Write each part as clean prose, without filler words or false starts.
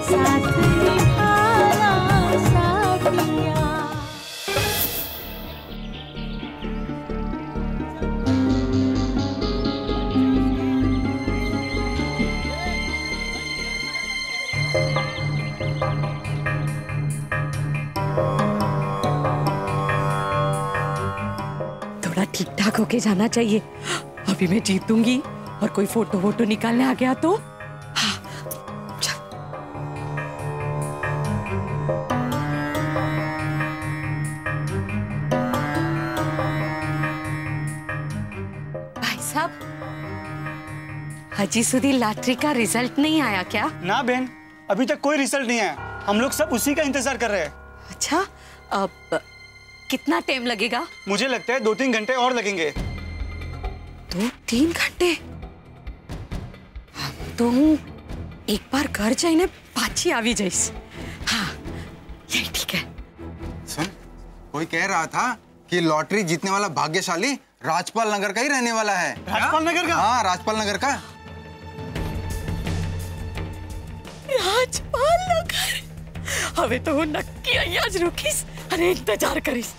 साथ निभाना साथिया। थोड़ा ठीक ठाक होके जाना चाहिए। अभी मैं जीतूंगी और कोई फोटो वोटो निकालने आ गया तो भाई साहब, हजी सुधी लॉटरी का रिजल्ट नहीं आया क्या? ना बहन, अभी तक कोई रिजल्ट नहीं आया। हम लोग सब उसी का इंतजार कर रहे हैं। अच्छा, अब कितना टाइम लगेगा? मुझे लगता है 2-3 घंटे और लगेंगे। 2-3 घंटे? तो एक बार घर जाइने पाची आवी जाइस। हाँ, यही ठीक है। सुन, कोई कह रहा था कि लॉटरी जीतने वाला भाग्यशाली राजपाल नगर का ही रहने वाला है। राजपाल नगर का? हाँ, राजपाल नगर का। राजपाल नगर? हमें तो नक्की अय्याज रुकीस अरे इंतजार करीस।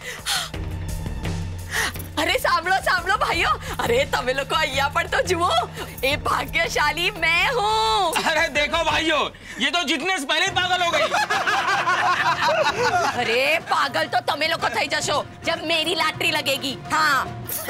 अरे सांभळो भाइयों, अरे तमे लोग अय्या पर तो जुओ, ए भाग्यशाली मैं हूँ। अरे देखो भाइयों, ये तो जीतने से पहले ही पागल हो गई। अरे पागल तो तमे लोग थई जशो जब मेरी लॉटरी लगेगी। हाँ।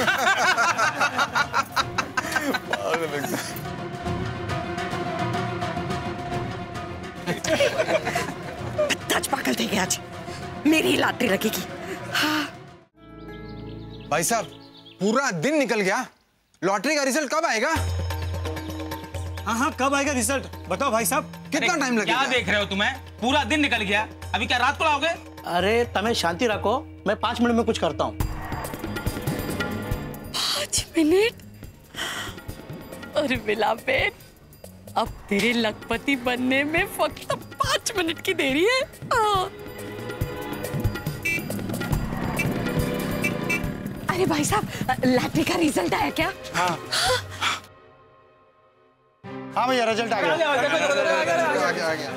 बत्ताज पागल थे आज, मेरी लॉटरी लगेगी। हाँ। भाई साहब, पूरा दिन निकल गया, लॉटरी का रिजल्ट कब आएगा? हाँ, कब आएगा रिजल्ट? बताओ भाई साहब, कितना टाइम लगेगा? क्या देख रहे हो तुम्हें? पूरा दिन निकल गया, अभी क्या रात को लाओगे? अरे तमें शांति रखो, मैं 5 मिनट में कुछ करता हूँ। 5 मिनट? अरे बेन, अब तेरे लखपति बनने में फक्त 5 मिनट की देरी है। अरे भाई साहब, लॉटरी का रिजल्ट आया क्या? हाँ भैया, रिजल्ट आ गया। आ गया।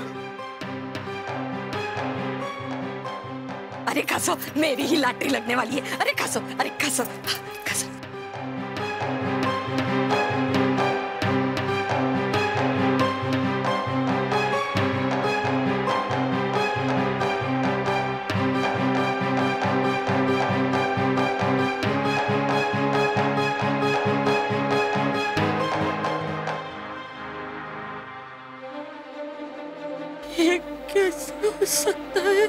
अरे खसो, मेरी ही लॉटरी लगने वाली है। अरे खसो, अरे खसो, खसो। ये कैसे हो सकता है?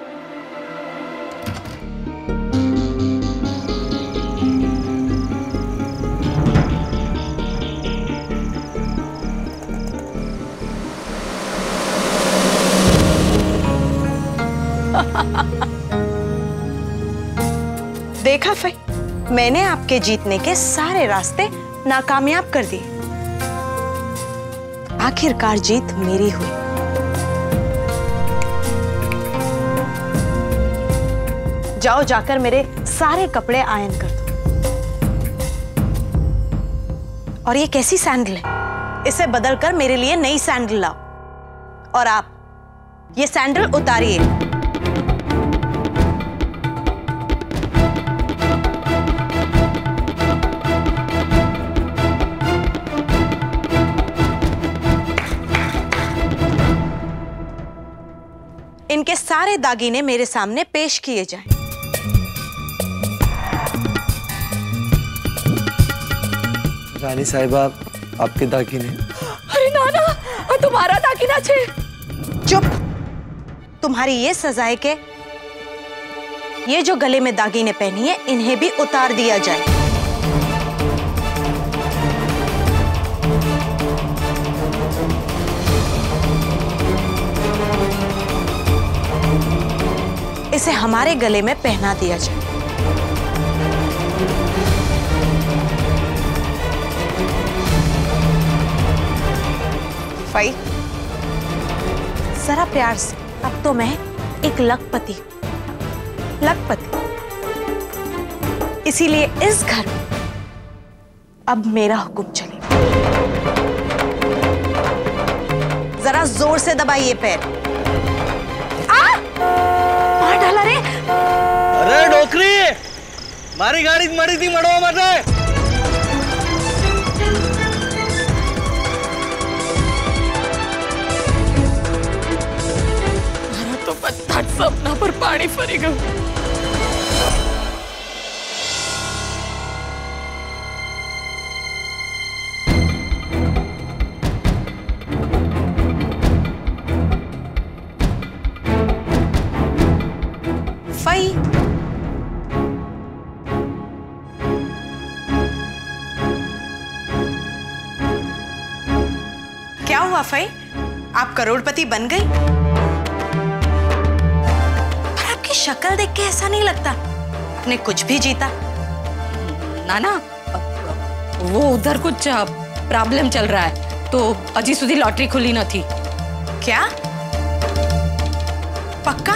देखा फई, मैंने आपके जीतने के सारे रास्ते नाकामयाब कर दिए। आखिरकार जीत मेरी हुई। जाओ जाकर मेरे सारे कपड़े आयरन कर दो। और ये कैसी सैंडल है? इसे बदलकर मेरे लिए नई सैंडल लाओ। और आप ये सैंडल उतारिए। इनके सारे दागीने मेरे सामने पेश किए जाएं। रानी साहिबा, आपके दागिने। अरे नाना, तुम्हारा दागिना छे। चुप, तुम्हारी ये सजा है कि ये जो गले में दागिने पहनी है इन्हें भी उतार दिया जाए। इसे हमारे गले में पहना दिया जाए। फई, जरा प्यार से, अब तो मैं एक लखपति, इसीलिए इस घर में अब मेरा हुक्म चलेगा। जरा जरा जोर से दबाइए पैर। मार डाला रे। अरे डोकरी मारी गाड़ी मरी थी मड़वा मटे। तो બધા સપના પર પાણી ફરી ગયું। फई, क्या हुआ फई? आप करोड़पति बन गई? आपकी शक्ल देख के ऐसा नहीं लगता आपने कुछ भी जीता। नाना, वो उधर कुछ प्रॉब्लम चल रहा है तो अजी सुधी लॉटरी खुली न थी। क्या? पक्का?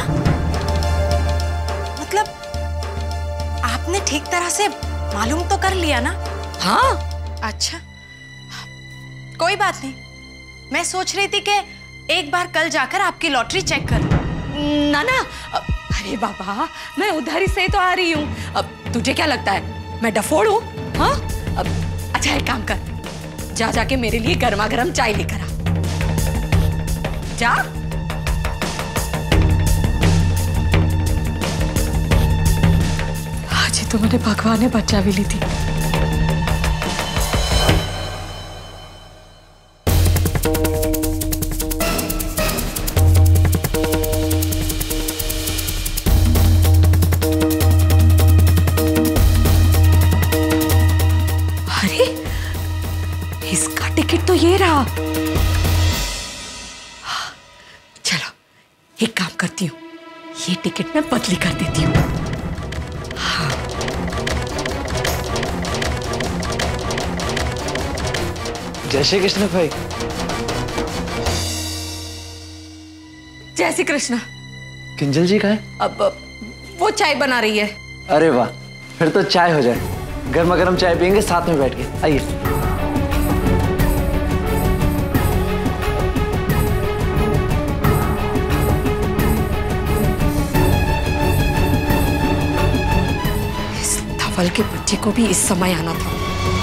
मतलब आपने ठीक तरह से मालूम तो कर लिया ना? हाँ। अच्छा, कोई बात नहीं। मैं सोच रही थी कि एक बार कल जाकर आपकी लॉटरी चेक कर लूं। नाना, अरे बाबा, मैं उधर ही से तो आ रही हूँ। अब तुझे क्या लगता है मैं डफोड़ हूँ? हाँ? अब अच्छा एक काम कर, जा जाके मेरे लिए गर्मा गर्म चाय लेकर आ। जा। आज ही तो मैंने भगवान ने बच्चा भी ली थी। इसका टिकट तो ये रहा। चलो एक काम करती हूँ, ये टिकट मैं बदली कर देती हूँ। हाँ। जय श्री कृष्ण भाई। जय श्री कृष्ण। किंजल जी कहाँ है? अब वो चाय बना रही है। अरे वाह, फिर तो चाय हो जाए। गर्मा गर्म चाय पियेंगे साथ में बैठ के। आइए। धवल के बच्चे को भी इस समय आना था।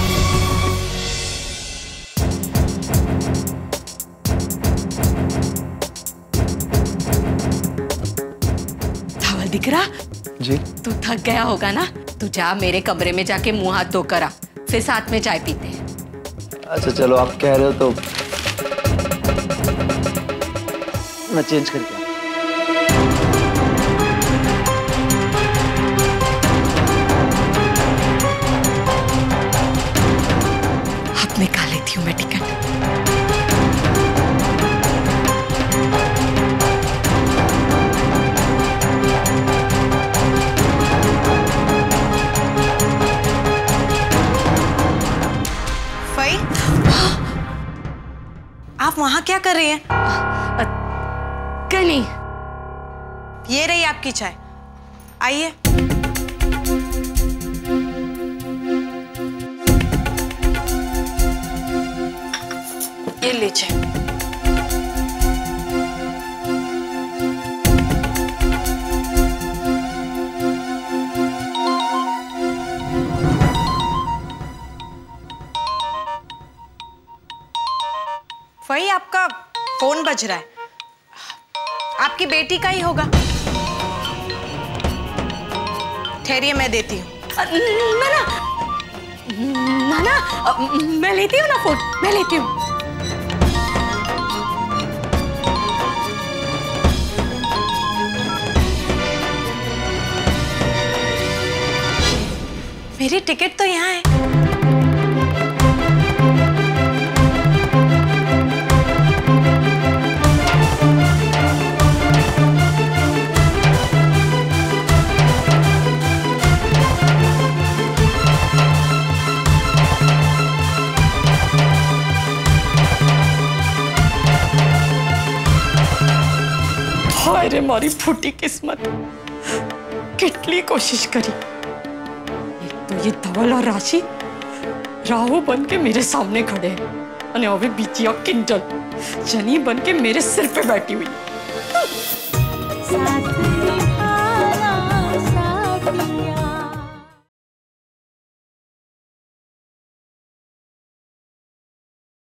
धवल दिख रहा? जी। तू थक गया होगा ना, तू जा मेरे कमरे में जाके मुंह हाथ धोकर आ, फिर साथ में चाय पीते हैं। अच्छा चलो, आप कह रहे हो तो मैं चेंज करके। अब निकाल लेती हूँ मैं टिकट। फई, आप वहां क्या कर रही हैं? कहीं नहीं। ये रही आपकी चाय, आइए। ये लीजिए। वही आपका फोन बज रहा है, आपकी बेटी का ही होगा। ठहरिए, मैं देती हूँ। नाना, नाना, मैं लेती हूँ ना फोन, मैं लेती हूँ। मेरी टिकट तो यहाँ है। हाय रे मारी फूटी किस्मत, कितनी कोशिश करी। एक तो ये धवल और राशि राहु बन के मेरे सामने खड़े हैं। અને હવે બીજી કિંજલ જની બન કે મેરે સિર पे बैठी हुई। साथ